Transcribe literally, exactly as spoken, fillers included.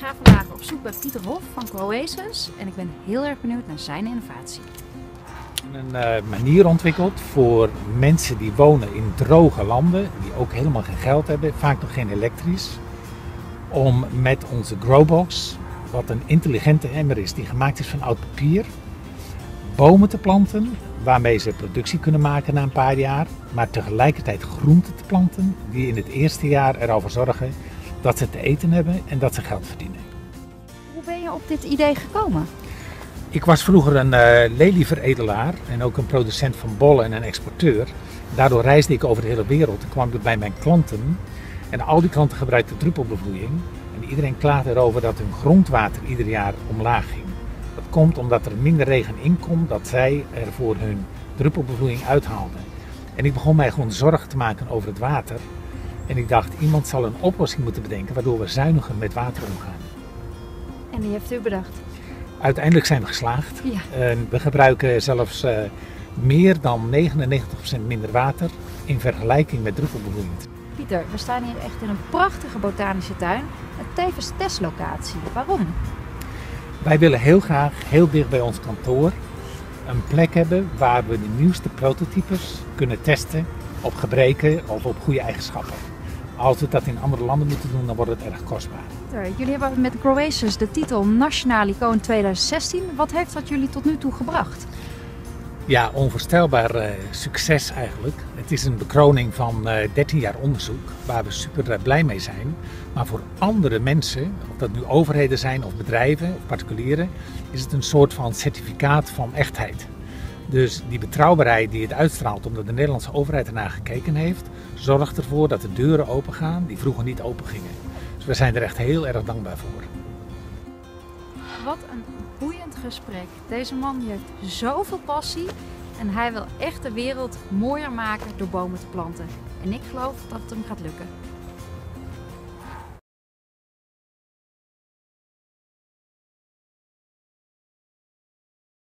ga vandaag op zoek bij Pieter Hof van Croasis en ik ben heel erg benieuwd naar zijn innovatie. Een uh, manier ontwikkeld voor mensen die wonen in droge landen, die ook helemaal geen geld hebben, vaak nog geen elektrisch, om met onze Growbox, wat een intelligente emmer is die gemaakt is van oud papier, bomen te planten waarmee ze productie kunnen maken na een paar jaar, maar tegelijkertijd groenten te planten die in het eerste jaar ervoor zorgen dat ze te eten hebben en dat ze geld verdienen. Hoe ben je op dit idee gekomen? Ik was vroeger een uh, lelieveredelaar en ook een producent van bollen en een exporteur. Daardoor reisde ik over de hele wereld en kwam ik bij mijn klanten. En al die klanten gebruikten druppelbevloeiing. En iedereen klaagde erover dat hun grondwater ieder jaar omlaag ging. Dat komt omdat er minder regen inkomt, dat zij er voor hun druppelbevloeiing uithaalden. En ik begon mij gewoon zorgen te maken over het water. En ik dacht, iemand zal een oplossing moeten bedenken waardoor we zuiniger met water omgaan. En die heeft u bedacht? Uiteindelijk zijn we geslaagd. Ja. En we gebruiken zelfs uh, meer dan negenennegentig procent minder water in vergelijking met druppelbevloeiing. Pieter, we staan hier echt in een prachtige botanische tuin en tevens testlocatie. Waarom? Wij willen heel graag heel dicht bij ons kantoor een plek hebben waar we de nieuwste prototypes kunnen testen op gebreken of op goede eigenschappen. Als we dat in andere landen moeten doen, dan wordt het erg kostbaar. Jullie hebben met Croasis de titel Nationaal Icoon tweeduizend zestien. Wat heeft dat jullie tot nu toe gebracht? Ja, onvoorstelbaar uh, succes eigenlijk. Het is een bekroning van uh, dertien jaar onderzoek waar we super uh, blij mee zijn. Maar voor andere mensen, of dat nu overheden zijn of bedrijven of particulieren, is het een soort van certificaat van echtheid. Dus die betrouwbaarheid die het uitstraalt omdat de Nederlandse overheid ernaar gekeken heeft, zorgt ervoor dat de deuren open gaan die vroeger niet open gingen. Dus we zijn er echt heel erg dankbaar voor. Wat een boeiend gesprek. Deze man die heeft zoveel passie en hij wil echt de wereld mooier maken door bomen te planten. En ik geloof dat het hem gaat lukken.